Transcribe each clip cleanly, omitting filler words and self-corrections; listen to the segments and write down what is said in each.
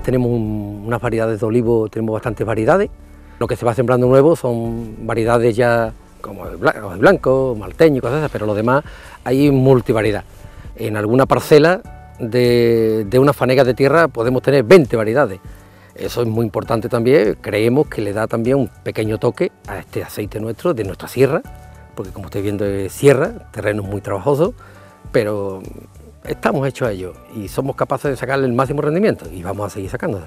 Además tenemos unas variedades de olivo, tenemos bastantes variedades. Lo que se va sembrando nuevo son variedades ya como el blanco, malteño y cosas así, pero lo demás hay multivariedad. En alguna parcela de una fanega de tierra podemos tener 20 variedades. Eso es muy importante también, creemos que le da también un pequeño toque a este aceite nuestro, de nuestra sierra, porque como estáis viendo es sierra, terreno muy trabajoso, pero estamos hechos a ello y somos capaces de sacarle el máximo rendimiento y vamos a seguir sacándolo.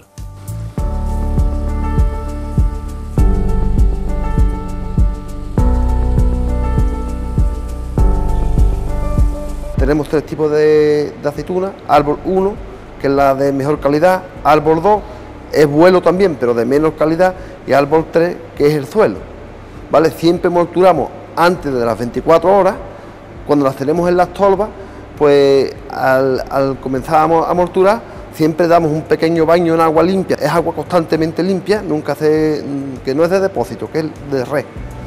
Tenemos 3 tipos de aceituna: árbol 1, que es la de mejor calidad; árbol 2, es vuelo también, pero de menos calidad; y árbol 3, que es el suelo, ¿vale? Siempre molturamos antes de las 24 horas, cuando las tenemos en las tolvas, pues al comenzar a molturar, siempre damos un pequeño baño en agua limpia, es agua constantemente limpia, nunca que no es de depósito, que es de red.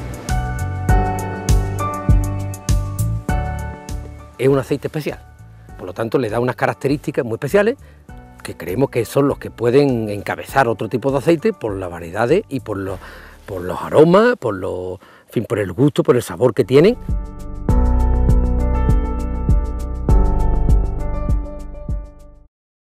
Es un aceite especial, por lo tanto le da unas características muy especiales que creemos que son los que pueden encabezar otro tipo de aceite por las variedades y por los aromas, por el gusto, por el sabor que tienen.